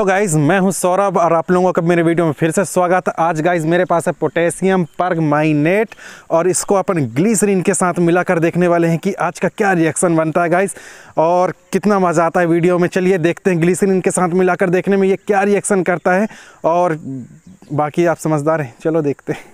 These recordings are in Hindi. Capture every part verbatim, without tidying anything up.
तो गाइज़ मैं हूं सौरभ और आप लोगों का मेरे वीडियो में फिर से स्वागत। आज गाइज़ मेरे पास है पोटेशियम परमांगनेट और इसको अपन ग्लिसरीन के साथ मिलाकर देखने वाले हैं कि आज का क्या रिएक्शन बनता है गाइज़ और कितना मज़ा आता है वीडियो में। चलिए देखते हैं ग्लिसरीन के साथ मिलाकर देखने में ये क्या रिएक्शन करता है और बाकी आप समझदार हैं, चलो देखते हैं।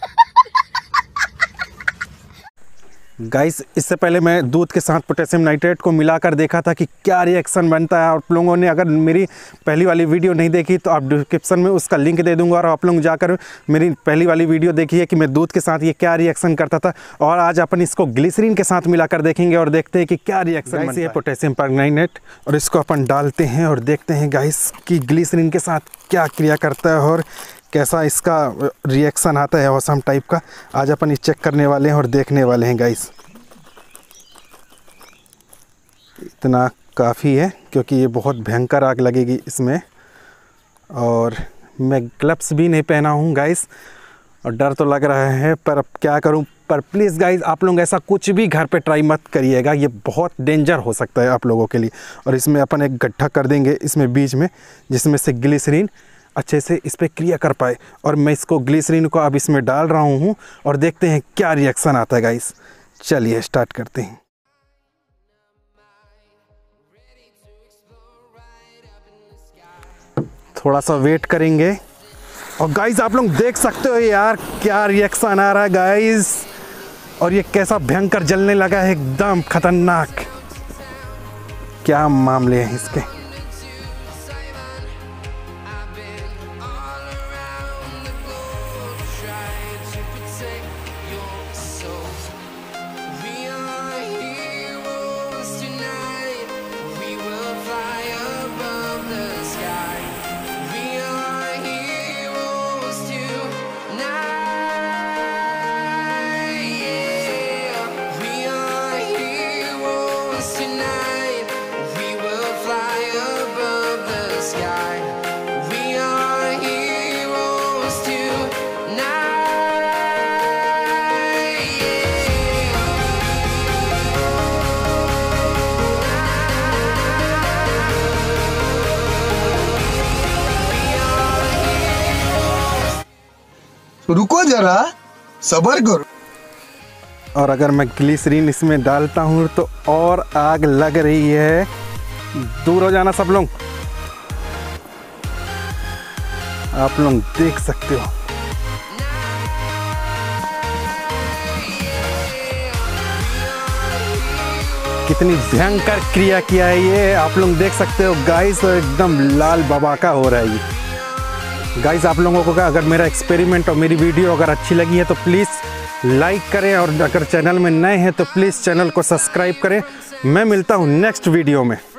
गाइस इससे पहले मैं दूध के साथ पोटेशियम नाइट्रेट को मिलाकर देखा था कि क्या रिएक्शन बनता है। आप लोगों ने अगर मेरी पहली वाली वीडियो नहीं देखी तो आप डिस्क्रिप्शन में उसका लिंक दे दूंगा और आप लोग जाकर मेरी पहली वाली वीडियो देखिए कि मैं दूध के साथ ये क्या रिएक्शन करता था। और आज अपन इसको ग्लिसरीन के साथ मिलाकर देखेंगे और देखते हैं कि क्या रिएक्शन बनता है। पोटेशियम परमांगनेट और इसको अपन डालते हैं और देखते हैं गाइस कि ग्लिसरीन के साथ क्या क्रिया करता है और कैसा इसका रिएक्शन आता है औसम टाइप का। आज अपन ये चेक करने वाले हैं और देखने वाले हैं गाइस। इतना काफ़ी है क्योंकि ये बहुत भयंकर आग लगेगी इसमें और मैं ग्लव्स भी नहीं पहना हूँ गाइस और डर तो लग रहा है, पर अब क्या करूँ। पर प्लीज़ गाइस आप लोग ऐसा कुछ भी घर पे ट्राई मत करिएगा, ये बहुत डेंजर हो सकता है आप लोगों के लिए। और इसमें अपन एक गड्ढा कर देंगे इसमें बीच में, जिसमें से ग्लिसरीन अच्छे से इस पर क्रिया कर पाए। और मैं इसको ग्लिसरीन को अब इसमें डाल रहा हूँ और देखते हैं क्या रिएक्शन आता है गाइस। चलिए स्टार्ट करते हैं। थोड़ा सा वेट करेंगे और गाइस आप लोग देख सकते हो यार क्या रिएक्शन आ रहा है गाइस और ये कैसा भयंकर जलने लगा है, एकदम खतरनाक। क्या मामले हैं इसके। रुको जरा, सब्र करो। और अगर मैं ग्लिसरीन इसमें डालता हूँ तो और आग लग रही है। दूर हो जाना सब लोग, आप लोग देख सकते हो कितनी भयंकर क्रिया किया है ये। आप लोग देख सकते हो गाइस, एकदम लाल बबाका हो रहा है ये। गाइस आप लोगों को अगर मेरा एक्सपेरिमेंट और मेरी वीडियो अगर अच्छी लगी है तो प्लीज़ लाइक करें और अगर चैनल में नए हैं तो प्लीज़ चैनल को सब्सक्राइब करें। मैं मिलता हूं नेक्स्ट वीडियो में।